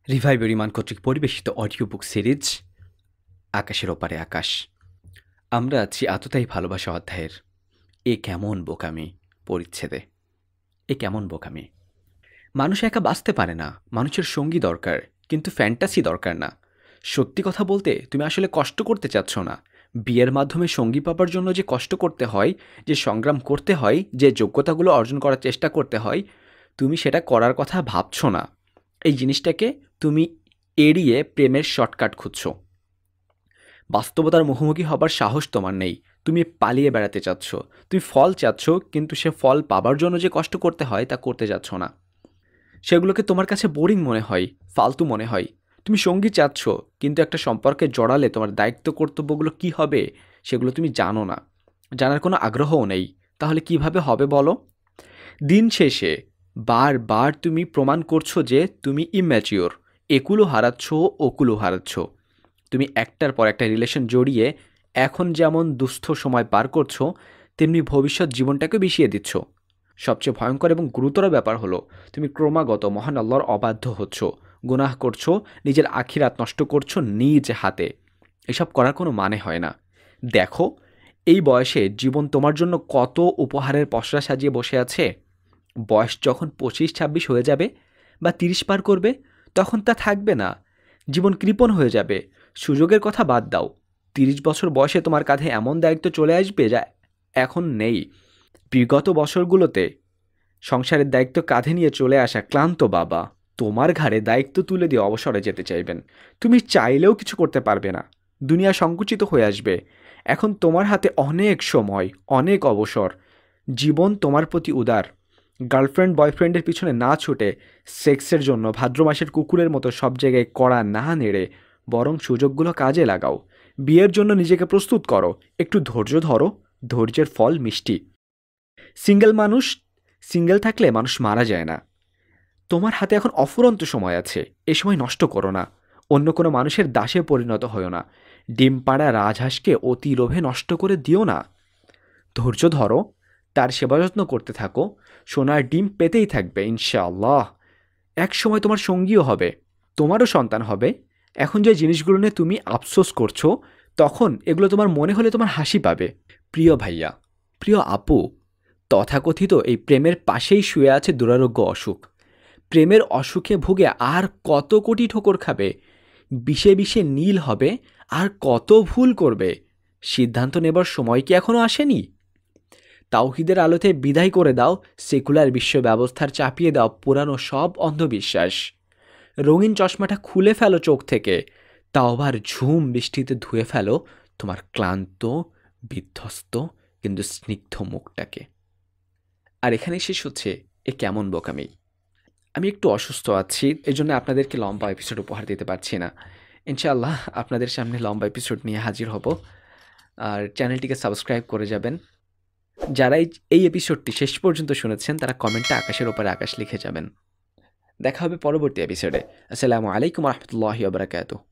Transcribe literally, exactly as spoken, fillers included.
রিভাইভের ইমান কর্তৃক পরিবেশিত audio book series আকাশের ওপারে আকাশ। আমরা আছি আততায়ী ভালোবাসা অধ্যায়ের এ কেমন বোকামি পরিচ্ছেদে। এ কেমন বোকামি। মানুষ একা বাঁচতে পারে না, মানুষের সঙ্গী দরকার, কিন্তু ফ্যান্টাসি দরকার না। সত্যি কথা বলতে তুমি আসলে কষ্ট করতে চাচ্ছ না। বিয়ের মাধ্যমে সঙ্গী পাবার জন্য যে কষ্ট করতে হয়, যে সংগ্রাম করতে হয়, যে যোগ্যতাগুলো অর্জন করার চেষ্টা করতে হয়, তুমি সেটা করার কথা ভাবছ না। এই জিনিসটাকে তুমি এড়িয়ে প্রেমের শর্টকাট খুঁজছ। বাস্তবতার মুখোমুখি হবার সাহস তোমার নেই। তুমি পালিয়ে বেড়াতে চাচ্ছ। তুমি ফল চাচ্ছ, কিন্তু সে ফল পাবার জন্য যে কষ্ট করতে হয় তা করতে যাচ্ছ না। সেগুলোকে তোমার কাছে বোরিং মনে হয়, ফালতু মনে হয়। তুমি সঙ্গী চাচ্ছ, কিন্তু একটা সম্পর্কে জড়ালে তোমার দায়িত্ব কর্তব্যগুলো কি হবে সেগুলো তুমি জানো না, জানার কোনো আগ্রহও নেই। তাহলে কিভাবে হবে বলো? দিন শেষে বারবার তুমি প্রমাণ করছো যে তুমি ইম্যাচিওর। একুলো হারাচ্ছ, ওকুলো হারাচ্ছ। তুমি একটার পর একটা রিলেশন জড়িয়ে এখন যেমন দুস্থ সময় পার করছো, তেমনি ভবিষ্যৎ জীবনটাকে বিষিয়ে দিচ্ছ। সবচেয়ে ভয়ঙ্কর এবং গুরুতর ব্যাপার হলো, তুমি ক্রমাগত মহান আল্লাহর অবাধ্য হচ্ছ, গুনাহ করছো, নিজের আখিরাত নষ্ট করছো নিজ হাতে। এসব করার কোনো মানে হয় না। দেখো, এই বয়সে জীবন তোমার জন্য কত উপহারের পসরা সাজিয়ে বসে আছে। বয়স যখন পঁচিশ ছাব্বিশ হয়ে যাবে বা তিরিশ পার করবে, তখন তা থাকবে না। জীবন কৃপণ হয়ে যাবে। সুযোগের কথা বাদ দাও, তিরিশ বছর বয়সে তোমার কাঁধে এমন দায়িত্ব চলে আসবে যা এখন নেই। বিগত বছরগুলোতে সংসারের দায়িত্ব কাঁধে নিয়ে চলে আসা ক্লান্ত বাবা তোমার ঘাড়ে দায়িত্ব তুলে দিয়ে অবসরে যেতে চাইবেন। তুমি চাইলেও কিছু করতে পারবে না। দুনিয়া সংকুচিত হয়ে আসবে। এখন তোমার হাতে অনেক সময়, অনেক অবসর। জীবন তোমার প্রতি উদার। গার্লফ্রেন্ড বয়ফ্রেন্ডের পিছনে না ছুটে, সেক্সের জন্য ভাদ্র মাসের কুকুরের মতো সব জায়গায় কড়া না নেড়ে, বরং সুযোগগুলো কাজে লাগাও। বিয়ের জন্য নিজেকে প্রস্তুত করো। একটু ধৈর্য ধরো, ধৈর্যের ফল মিষ্টি। সিঙ্গেল মানুষ সিঙ্গেল থাকলে মানুষ মারা যায় না। তোমার হাতে এখন অফুরন্ত সময় আছে। এ সময় নষ্ট করো না। অন্য কোনো মানুষের দাসে পরিণত হও না। ডিম পাড়া রাজহাঁসকে অতি লোভে নষ্ট করে দিও না। ধৈর্য ধরো, তার সেবা যত্ন করতে থাকো। সোনার ডিম পেতেই থাকবে ইনশাআল্লাহ। এক সময় তোমার সঙ্গীও হবে, তোমারও সন্তান হবে। এখন যে জিনিসগুলো নিয়ে তুমি আফসোস করছো, তখন এগুলো তোমার মনে হলে তোমার হাসি পাবে। প্রিয় ভাইয়া, প্রিয় আপু, তথাকথিত এই প্রেমের পাশেই শুয়ে আছে দুরারোগ্য অসুখ। প্রেমের অসুখে ভুগে আর কত কোটি ঠোকর খাবে, বিষে বিষে নীল হবে, আর কত ভুল করবে। সিদ্ধান্ত নেবার সময় কি এখনও আসেনি? তাওহীদের আলোতে বিদায় করে দাও সেকুলার বিশ্ব ব্যবস্থার, চাপিয়ে দাও পুরানো সব অন্ধবিশ্বাস। রঙিন চশমাটা খুলে ফেলো চোখ থেকে, তাওবার ঝুম বৃষ্টিতে ধুয়ে ফেলো তোমার ক্লান্ত, বিধ্বস্ত কিন্তু স্নিগ্ধ মুখটাকে। আর এখানেই শেষ হচ্ছে এ কেমন বোকামি। আমি একটু অসুস্থ আছি, এই জন্য আপনাদেরকে লম্বা এপিসোড উপহার দিতে পারছি না। ইনশাআল্লাহ আপনাদের সামনে লম্বা এপিসোড নিয়ে হাজির হব। আর চ্যানেলটিকে সাবস্ক্রাইব করে যাবেন। যারা এই এপিসোডটি শেষ পর্যন্ত শুনেছেন তারা কমেন্টে আকাশের ওপরে আকাশ লিখে যাবেন। দেখা হবে পরবর্তী এপিসোডে। আসসালামু আলাইকুম রহমতুল্লাহি ওয়া বারাকাতুহু।